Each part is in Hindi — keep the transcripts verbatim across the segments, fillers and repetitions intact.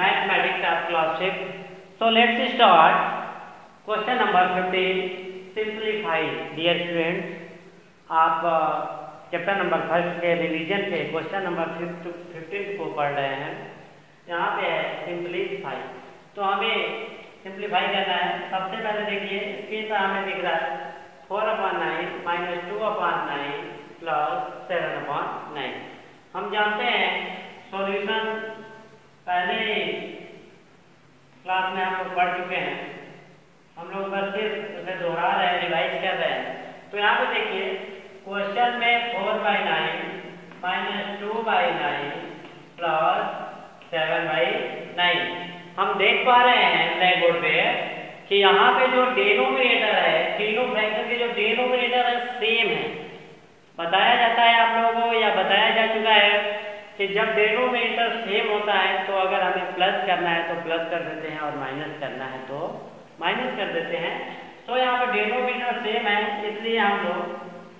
Mathematics of class fifth. So let's start. Question number fifteen. Simplify. Dear students, आप चैप्टर नंबर फर्स्ट के रिवीजन के क्वेश्चन नंबर फिफ्टीन को पढ़ रहे हैं. यहाँ पे है सिंप्लीफाई. तो हमें सिंप्लीफाई करना है. सबसे पहले देखिए स्क्रीन पर हमें दिख रहा है four upon nine minus two upon nine plus seven upon nine. हम जानते हैं सॉल्यूशन पहले क्लास में हम लोग पढ़ चुके हैं. हम लोग बस सिर्फ उसे दोहरा रहे हैं, रिवाइज कर रहे हैं. तो यहाँ पे देखिए क्वेश्चन में four by nine minus two by nine plus seven by nine. हम देख पा रहे हैं ब्लैक बोर्ड पे कि यहाँ पे जो डिनोमिनेटर है, तीनों फ्रैक्शन के जो डिनोमिनेटर है सेम है. बताया जाता है आप लोगों को या बताया जा चुका है कि जब डिनोमिनेटर सेम होता है तो अगर हमें प्लस करना है तो प्लस कर देते हैं और माइनस करना है तो माइनस कर देते हैं. तो यहाँ पर डिनोमिनेटर सेम है इसलिए हम लोग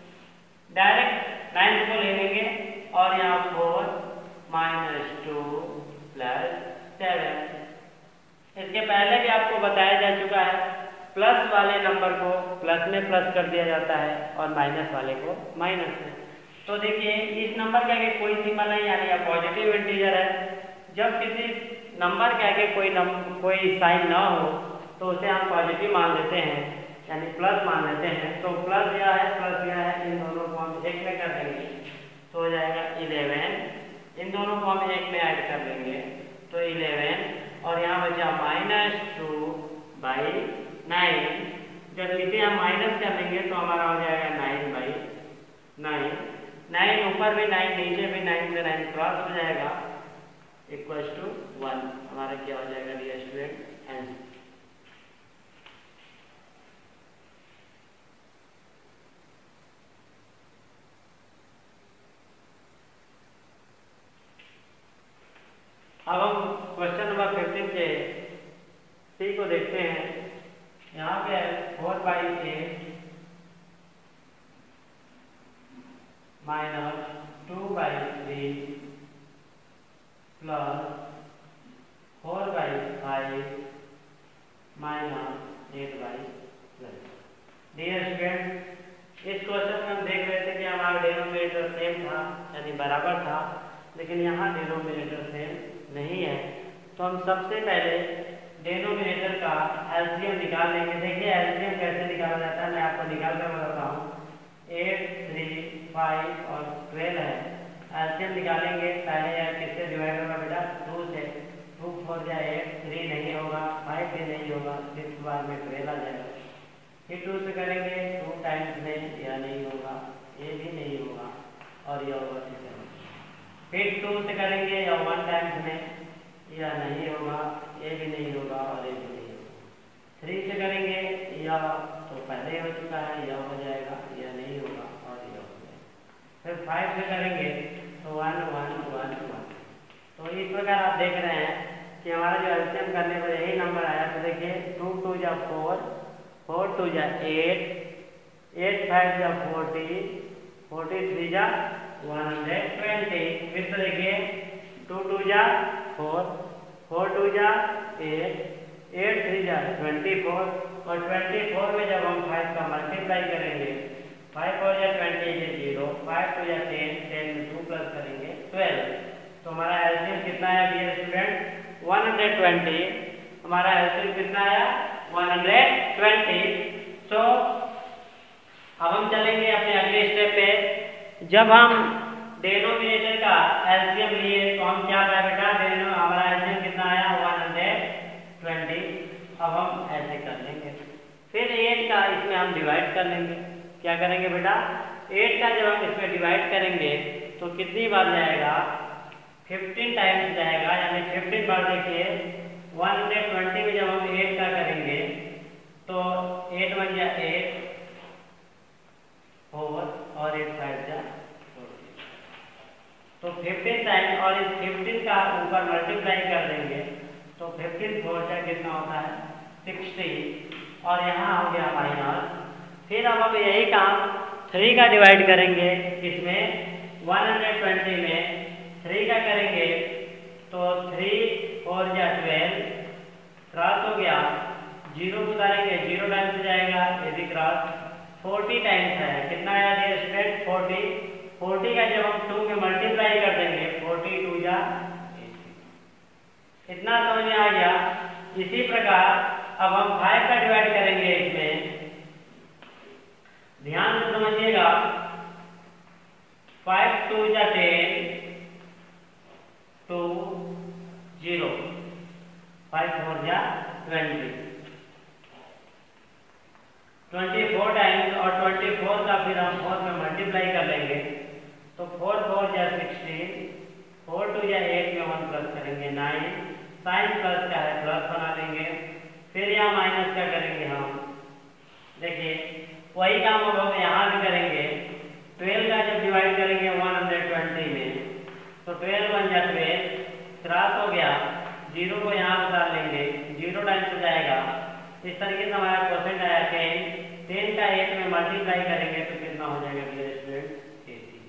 डायरेक्ट नाइन को ले लेंगे और यहाँ four minus two plus seven. इसके पहले भी आपको बताया जा चुका है प्लस वाले नंबर को प्लस में प्लस कर दिया जाता है और माइनस वाले को माइनस में. तो देखिए इस नंबर के आगे कोई सिंबल नहीं यानी यह पॉजिटिव इंटीजर है. जब किसी नंबर के आगे कोई नंबर कोई साइन ना हो तो उसे हम पॉजिटिव मान लेते हैं यानी प्लस मान लेते हैं. तो प्लस यह है प्लस यह है, इन दोनों को हम एक में कर देंगे तो हो जाएगा इलेवन. इन दोनों को हम एक में ऐड कर देंगे तो इलेवन और यहाँ बचा माइनस टू बाई नाइन. जब इसे हम माइनस कर लेंगे तो हमारा हो जाएगा नाइन बाई नाइन. नाइन ऊपर भी नाइन नीचे भी नाइन से नाइन क्रॉस हो जाएगा इक्वल टू वन. हमारा क्या हो जाएगा डियर स्टूडेंट आंसर. अब हम क्वेश्चन नंबर फिफ्टीन के सी को देखते हैं. यहाँ पे है four by eight minus two by three plus four by five minus eight by twelve. Dear student इस क्वेश्चन में हम देख रहे थे कि हमारा डिनोमिनेटर सेम था यानी बराबर था, लेकिन यहाँ डिनोमिनेटर सेम नहीं है. तो हम सबसे पहले डिनोमिनेटर का एलसीएम निकाल लेंगे. देखिए एलसीएम कैसे निकाला जाता है मैं आपको निकाल कर बताता हूँ. एट थ्री फाइव और ट्वेल्व है. एलसीएम निकालेंगे. पहले यार किससे डिवाइड होगा बेटा टू से. टू फोर या एट, थ्री नहीं होगा, फाइव भी नहीं होगा, सिक्स बार में ट्वेल्व आ जाएगा. फिर टू से करेंगे टू टाइम्स में यह नहीं होगा, ये भी नहीं होगा और यह होगा सिक्स. फिर टू से करेंगे या वन टाइम्स में यह नहीं होगा, ये भी नहीं होगा और ये भी नहीं होगा. थ्री से करेंगे या तो पहले हो चुका है यह हो जाएगा, यह नहीं होगा और यह हो जाएगा. फिर फाइव से करेंगे तो वन वन वन वन. तो इस प्रकार आप देख रहे हैं कि हमारा जो एलसीएम करने पर यही नंबर आया. तो देखिए टू टू जा फोर, फोर टू जा एट, एट फाइव जा फोर्टी, फोर्टी थ्री जा वन हंड्रेड ट्वेंटी. फिर से देखिए टू टू जा फोर, फोर टू जा एट, एट थ्री जा ट्वेंटी फोर और ट्वेंटी फोर में जब हम फाइव का मल्टीप्लाई करेंगे फाइव फोर या ट्वेंटी ये जीरो, फाइव टू या टेन, टेन में टू प्लस करेंगे ट्वेल्व. तो हमारा एलसीएम कितना आया dear student one hundred twenty. हमारा एलसीएम कितना आया वन हंड्रेड ट्वेंटी. सो अब हम चलेंगे अपने अगले स्टेप पे. जब हम डिनोमिनेटर का एलसीएम लिए तो हम क्या पाए बेटा डेनो हमारा एलसीएम कितना आया वन हंड्रेड ट्वेंटी. अब हम ऐसे कर लेंगे. फिर एट का इसमें हम डिवाइड कर लेंगे. क्या करेंगे बेटा एट का जब हम इसमें डिवाइड करेंगे तो कितनी बार जाएगा फिफ्टीन टाइम्स जाएगा यानी फिफ्टीन बार. देखिए वन हंड्रेड ट्वेंटी में जब हम एट का करेंगे तो एट बन जाए एट फोर और एट फाइव जा तो फिफ्टीन टाइम और इस फिफ्टीन का ऊपर मल्टीप्लाई कर देंगे तो फिफ्टीन फोर का कितना होता है सिक्सटी और यहाँ हो गया माइनस. फिर अब हम यही काम थ्री का डिवाइड करेंगे. इसमें वन हंड्रेड ट्वेंटी में थ्री का करेंगे तो थ्री फोर फोर या ट्वेल्व क्रॉस हो गया, जीरो को उतारेंगे जीरो टाइम्स हो जाएगा, ये भी क्रॉस फोर्टी टाइम्स है। कितना आया डियर स्टूडेंट फोर्टी। फोर्टी का जब हम टू में मल्टीप्लाई कर देंगे फोर्टी टू या इतना समझ में आ गया। इसी प्रकार अब हम फाइव का डिवाइड करेंगे इसमें, ध्यान से समझिएगा। फाइव टू या ten, two zero, five four या ट्वेंटी, ट्वेंटी फोर टाइम्स और ट्वेंटी फोर का फिर हम फोर में मल्टीप्लाई कर लेंगे तो फोर फोर या सिक्सटीन, फोर टू या एट में वन प्लस करेंगे नाइन, साइन प्लस का है प्लस बना लेंगे, फिर यहाँ माइनस का करेंगे हम। देखिए वही काम अब हम यहाँ भी करेंगे। ट्वेल्व का जब डिवाइड करेंगे वन हंड्रेड ट्वेंटी में तो ट्वेल्व वन या ट्वेल्व क्रॉस हो गया, जीरो को यहाँ उतार लेंगे, जीरो टाइम्स हो जाएगा। इस तरीके से हमारा क्वेश्चन आया टेन, टेन का एट में मल्टीप्लाई करेंगे तो कितना हो जाएगा डियर स्टूडेंट एटी।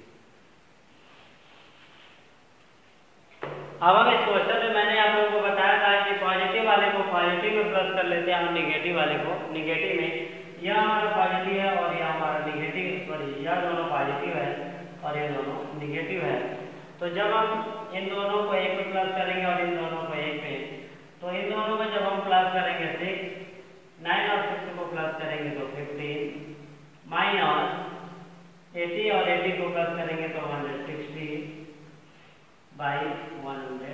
अब हम इस क्वेश्चन में मैंने आप लोगों को बताया था कि पॉजिटिव वाले को पॉजिटिव में प्लस कर लेते हैं और निगेटिव वाले को निगेटिव में। यह हमारा पॉजिटिव है और यह हमारा निगेटिव, सॉरी यह दोनों पॉजिटिव है और ये दोनों निगेटिव है। तो जब हम इन दोनों को एक में प्लस करेंगे और इन दोनों को एक में, तो इन दोनों को जब हम प्लस करेंगे सिक्स, नाइन और सिक्स को प्लस करेंगे तो फिफ्टीन, माइनस एटी और एटी को प्लस करेंगे तो one hundred sixty by one hundred.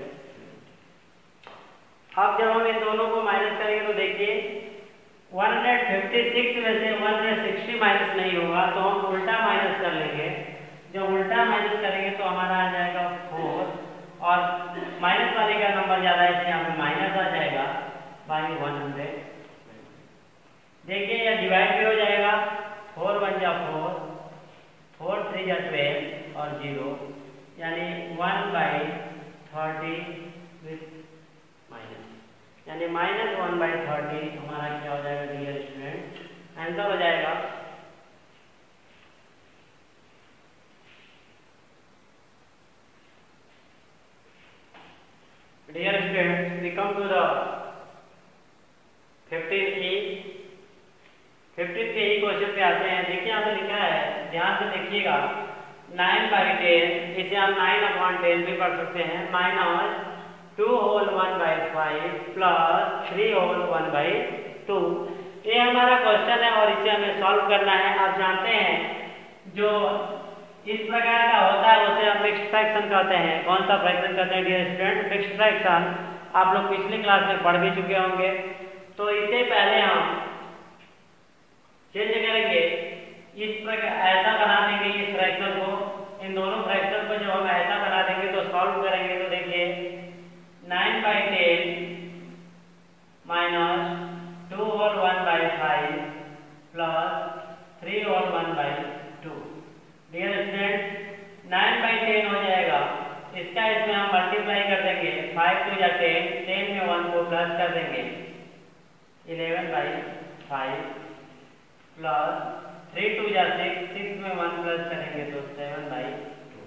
अब जब हम इन दोनों को माइनस करेंगे तो देखिए वन हंड्रेड फिफ्टी सिक्स में से वन हंड्रेड सिक्सटी माइनस नहीं होगा तो हम उल्टा माइनस कर लेंगे। जब उल्टा माइनस करेंगे तो हमारा आ जाएगा फोर और माइनस वाले का नंबर ज़्यादा है इसलिए यहाँ पे माइनस आ जाएगा बाई वन हंड्रेड। देखिए यह डिवाइड भी हो जाएगा, फोर वन या फोर, फोर थ्री या ट्वेल्व और जीरो यानी one by thirty with minus, यानी माइनस वन बाई थर्टी हमारा क्या हो जाएगा डियर स्टूडेंट, आंसर हो जाएगा। Dear student we come to the fifteen E. Fifteen के ही क्वेश्चन पे आते हैं। देखिए यहाँ पे लिखा है, ध्यान से देखिएगा, नाइन बाई टेन, इसे हम नाइन अपॉन टेन भी पढ़ सकते हैं, minus two whole one by five plus three whole one by two. ये हमारा क्वेश्चन है और इसे हमें सॉल्व करना है। आप जानते हैं जो इस प्रकार का होता है उसे हम मिक्स्ड फ्रैक्शन कहते हैं। कौन सा फ्रैक्शन कहते हैं डियर स्टूडेंट? Mixed fraction. आप लोग पिछली क्लास में पढ़ भी चुके होंगे। तो इससे पहले हम चेंज करेंगे, इस प्रकार ऐसा बना देंगे इस फ्रैक्शन को, इन दोनों फ्रैक्शन को जब हम ऐसा बना देंगे तो सॉल्व करेंगे तो देखिए nine by ten minus two whole one by five plus three whole one by two. Dear student nine by ten हो जाएगा, इसका इसमें हम मल्टीप्लाई कर देंगे, फाइव टू या टेन, टेन में वन को प्लस कर देंगे, eleven by five plus three two या सिक्स, सिक्स में वन प्लस करेंगे तो सेवन बाई टू।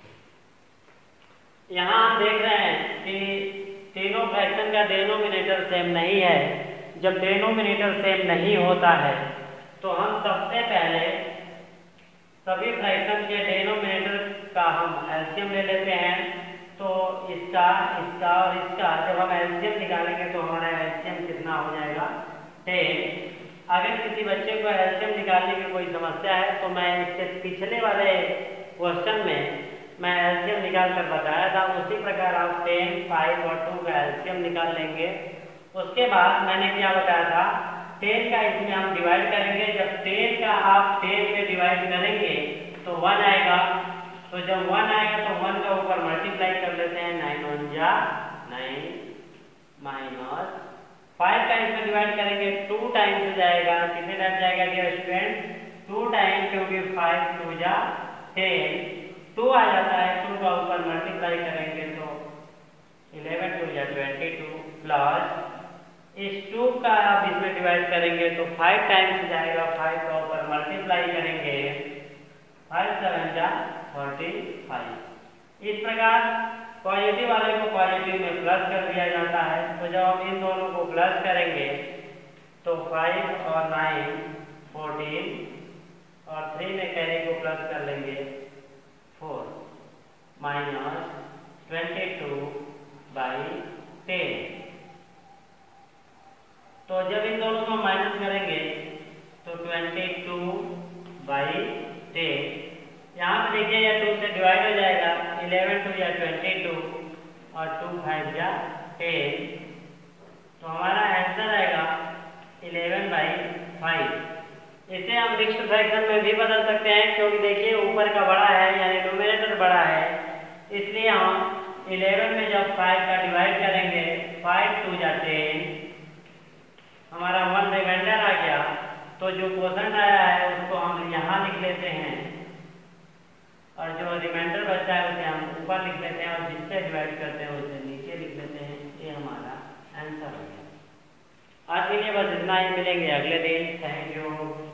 यहाँ हम देख रहे हैं कि तीनों फ्रैक्शन का डेनोमिनेटर सेम नहीं है। जब डेनोमिनेटर सेम नहीं होता है तो हम सबसे पहले सभी फ्रैक्शन के डेनोमिनेटर का हम एलसीएम ले लेते हैं। तो इसका, इसका और इसका जब हम एलसीएम निकालेंगे तो हमारा एलसीएम कितना हो जाएगा? टेन। अगर किसी बच्चे को एलसीएम निकालने की कोई समस्या है तो मैं इससे पिछले वाले क्वेश्चन में मैं एलसीएम निकाल कर बताया था, उसी प्रकार आप टेन, फाइव और टू का एलसीएम निकाल लेंगे। उसके बाद मैंने क्या बताया था, टेन का इसमें हम डिवाइड करेंगे। जब टेन का आप टेन में डिवाइड करेंगे तो वन आएगा, तो जब वन आएगा तो वन का ऊपर मल्टीप्लाई कर लेते हैं, नाइन वन जा नाइन माइनस फाइव का इसमें डिवाइड करेंगे, टू टाइम्स हो जाएगा। कितने टाइम जाएगा डियर स्टूडेंट? टू टाइम, क्योंकि फाइव टू जा टेन, टू आ जाता है, टू का ऊपर मल्टीप्लाई करेंगे तो इलेवन टू या ट्वेंटी टू प्लस इस टू का आप इसमें डिवाइड करेंगे तो फाइव टाइम्स जाएगा, फाइव का ऊपर मल्टीप्लाई करेंगे, फाइव सेवन जा फोर्टी फाइव। इस प्रकार पॉजिटिव वाले को पॉजिटिव में प्लस कर दिया जाता जब हम इन दोनों को प्लस करेंगे तो फाइव और नाइन फोर्टीन और थ्री में कैरी को प्लस कर लेंगे four minus twenty two by ten. तो जब इन दोनों को माइनस करेंगे तो ट्वेंटी टू बाई टेन, यहाँ पे देखिए यह टू से डिवाइड हो जाएगा, इलेवन टू या ट्वेंटी टू और टू फाइव या टेन, तो हमारा आंसर आएगा इलेवन बाई फाइव। इसे हम मिक्स्ड फ्रैक्शन में भी बदल सकते हैं, क्योंकि देखिए ऊपर का बड़ा है यानी न्यूमरेटर बड़ा है, इसलिए हम इलेवन में जब फाइव का डिवाइड करेंगे फाइव टू या टेन, हमारा वन रिमाइंडर आ गया, तो जो क्वोशंट आया है उसको हम यहाँ लिख लेते हैं और जो रिमाइंडर बचा है उसे हम ऊपर लिख लेते हैं और जिससे डिवाइड करते हैं उसे नीचे लिख लेते हैं। ये हमारा आंसर हो गया। आज के लिए बस इतना ही, मिलेंगे अगले दिन। Thank you.